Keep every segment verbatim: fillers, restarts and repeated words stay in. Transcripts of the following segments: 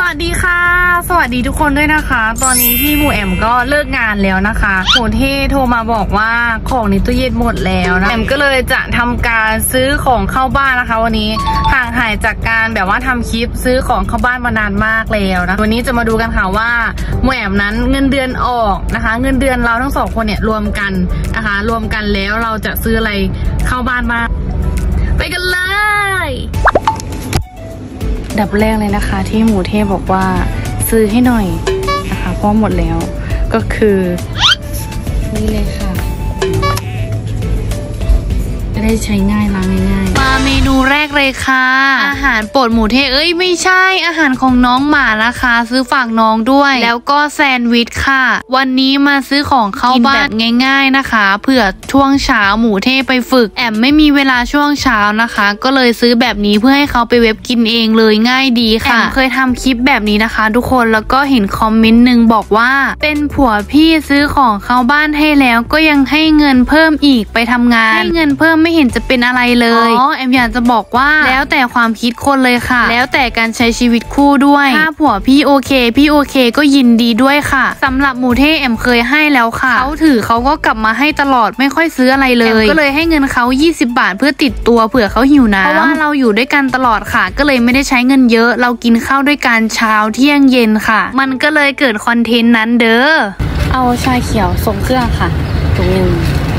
วัสดีค่ะสวัสดีทุกคนด้วยนะคะตอนนี้พี่หมูแอมก็เลิกงานแล้วนะคะโหเท่โทรมาบอกว่าของในตู้เย็นหมดแล้วนะแอมก็เลยจะทำการซื้อของเข้าบ้านนะคะวันนี้ห่างหายจากการแบบว่าทำคลิปซื้อของเข้าบ้านมานานมากแล้วนะวันนี้จะมาดูกันค่ะว่าหมูแอมนั้นเงินเดือนออกนะคะเงินเดือนเราทั้งสองคนเนี่ยรวมกันนะคะรวมกันแล้วเราจะซื้ออะไรเข้าบ้านบ้างไปกันเลยดับแรกเลยนะคะที่หมูเทพบอกว่าซื้อให้หน่อยนะคะเพราะหมดแล้วก็คือนี่เลยค่ะจะได้ใช้ง่ายล้างง่ายมาเมนูแรกเลยค่ะอาหารโปรดหมูเทพเอ้ยไม่ใช่อาหารของน้องหมานะคะซื้อฝากน้องด้วยแล้วก็แซนด์วิชค่ะวันนี้มาซื้อของเข้าบ้านแบบง่ายๆนะคะเผื่อช่วงเช้าหมูเทพไปฝึกแอมไม่มีเวลาช่วงเช้านะคะก็เลยซื้อแบบนี้เพื่อให้เขาไปเว็บกินเองเลยง่ายดีค่ะแอมเคยทำคลิปแบบนี้นะคะทุกคนแล้วก็เห็นคอมเมนต์หนึ่งบอกว่าเป็นผัวพี่ซื้อของเข้าบ้านให้แล้วก็ยังให้เงินเพิ่มอีกไปทำงานให้เงินเพิ่มไม่เห็นจะเป็นอะไรเลยอ๋อแอมอยากจะบอกว่าแล้วแต่ความคิดคนเลยค่ะแล้วแต่การใช้ชีวิตคู่ด้วยถ้าผัวพี่โอเคพี่โอเคก็ยินดีด้วยค่ะสำหรับหมูเทพแอมเคยให้แล้วค่ะเขาถือเขาก็กลับมาให้ตลอดไม่ค่อยซื้ออะไรเลยแอมก็เลยให้เงินเขายี่สิบบาทเพื่อติดตัวเผื่อเขาหิวน้ำเพราะว่าเราอยู่ด้วยกันตลอดค่ะก็เลยไม่ได้ใช้เงินเยอะเรากินข้าวด้วยกันเช้าเที่ยงเย็นค่ะมันก็เลยเกิดคอนเทนต์นั้นเด้อเอาชาเขียวส่งเครื่องค่ะตรงนึง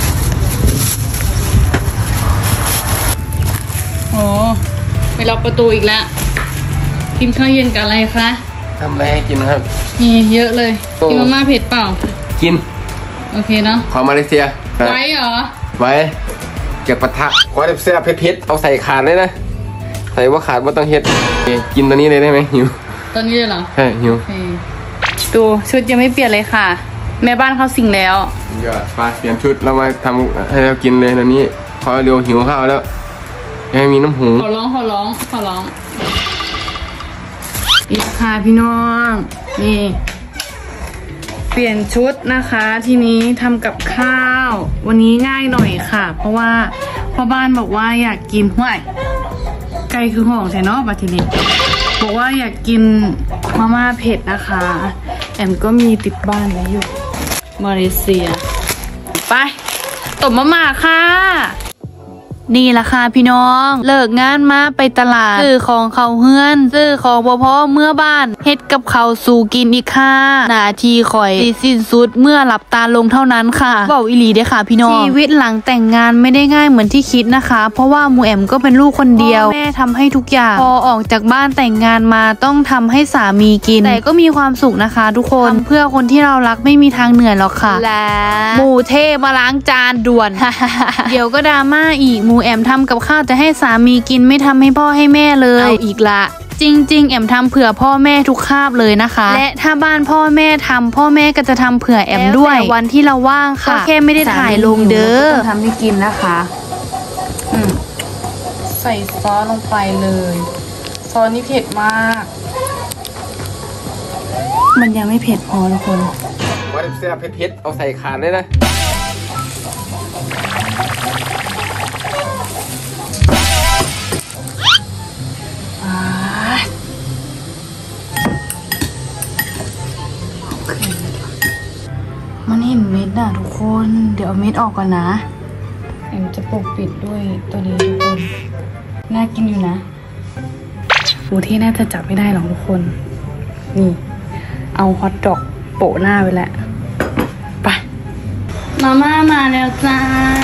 โอ้ไปล็อกประตูอีกแล้วกินข้าวเย็นกับอะไรคะทำอะไรให้กินครับนี่เยอะเลยกินมาม่าเผ็ดเปล่ากินโอเคเนาะขอมาเลเซียไว้เหรอไว้เก็บปะทะขอเลเซียเผ็ดๆเอาใส่ขาดเลยนะใส่ว่าขาดว่าต้องเฮ็ดกินตอนนี้เลยได้ไหมหิวตอนนี้เลยเหรอใช่หิวดูชุดยังไม่เปลี่ยนเลยค่ะแม่บ้านเขาสิ่งแล้วเดี๋ยวไปเปลี่ยนชุดเรามาทำให้เรากินเลยตอนนี้พอเร็วหิวข้าวแล้วยังมีน้ำหูขอร้องขอร้องขอร้องอีกค่ะพี่น้องนี่เปลี่ยนชุดนะคะทีนี้ทำกับข้าววันนี้ง่ายหน่อยค่ะเพราะว่าพ่อบ้านบอกว่าอยากกินห้วยไก่คือห่องใช่เนาะบัดทีนี้บอกว่าอยากกินมาม่าเผ็ดนะคะแอมก็มีติดบ้านไว้อยู่มาเลเซียไปตบมาม่าค่ะนี่แหละค่ะพี่น้องเลิกงานมาไปตลาดซื้อของเขาเฮือนซื้อของพ่อพ่อเมื่อบ้านเฮ็ดกับเขาสู่กินอีกค่ะหน้าที่ข่อยสิ้นสุดเมื่อหลับตาลงเท่านั้นค่ะเบาอีหลีเด้อค่ะพี่น้องชีวิตหลังแต่งงานไม่ได้ง่ายเหมือนที่คิดนะคะเพราะว่าหมูแอมก็เป็นลูกคนเดียวแม่ทำให้ทุกอย่างพอออกจากบ้านแต่งงานมาต้องทำให้สามีกินแต่ก็มีความสุขนะคะทุกคนเพื่อคนที่เรารักไม่มีทางเหนื่อยหรอกค่ะและหมูเทมาล้างจานด่วน เดี๋ยวก็ดราม่าอีกแอมทำกับข้าวแต่ให้สามีกินไม่ทำให้พ่อให้แม่เลยเอาอีกละจริงๆแอมทำเผื่อพ่อแม่ทุกคาบเลยนะคะและถ้าบ้านพ่อแม่ทำพ่อแม่ก็จะทำเผื่อแอมด้วยวันที่เราว่างค่ะแค่ไม่ได้ถ่ายลงเด้อต้องทำให้กินนะคะอืมใส่ซอสลงไปเลยซอสนี่เผ็ดมากมันยังไม่เผ็ดพอทุกคนว่าเสียเผ็ดๆเอาใส่ขาดเลยนะมันเห็นเม็ดน่ะทุกคนเดี๋ยวเอาเม็ดออกก่อนนะแอมจะปกปิดด้วยตัวนี้ทุกคนน่ากินอยู่นะฟูที่น่าจะจับไม่ได้หรอกทุกคนนี่เอาฮอทดอกโปะหน้าไปแล้วไปมาม่ามาแล้วจ้า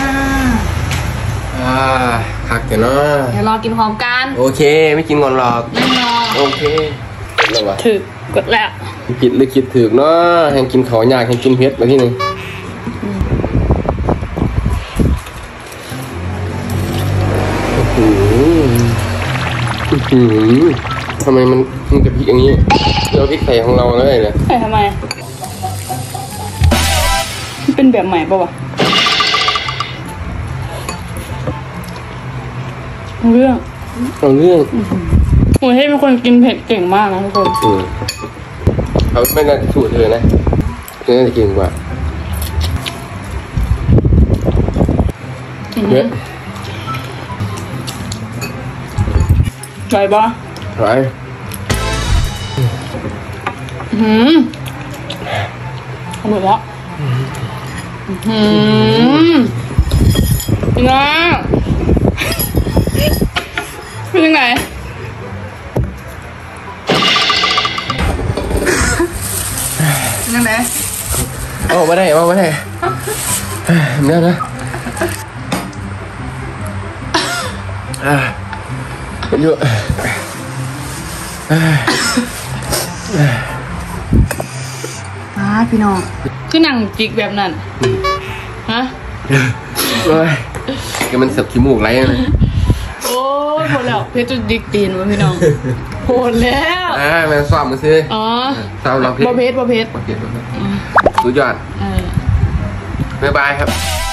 อ่าคักเดี๋ยวนะเดี๋ยวรอกินพร้อมกันโอเคไม่กินก่อนหรอกไม่รอโอเคแล้ววะถือกดแล้วผิดหรือคิดถือเนาะแห่งกินเขายากแห่งกินเพชรมาที่หนึ่งโอ้โหทำไมมันมันจะพริกอย่างนี้เราพริกใส่ของเราแล้วไงเนี่ยใส่ทำไมเป็นแบบใหม่ป่าวะเรื่องเอาเรื่องหมูเทพเป็นคนกินเผ็ดเก่งมากนะทุกคนเขาไม่ได้สูตรเธอนะเธอน่าจะเก่งกว่าเยอะไหวปะไหวหืมเอาหมดแล้วหืมนะเป็นยังไงเป็นยังไงเอาไม่ได้เอาไม่ได้เดี๋ยวนะอ่าเยอะอ่าพี่น้องคือหนังจิกแบบนั้นฮะเฮ้ยแกมันเสียบขี้มูกไรนะโอ้ยหมดแล้วเพชรจะดิกตีนวะพี่น้องโหดแล้วอ่ามันซ้อมมือซื้ออ๋อซ้อมเราเพชรบ่เพชรบ่เพชรสุดยอดเออบ๊ายบายครับ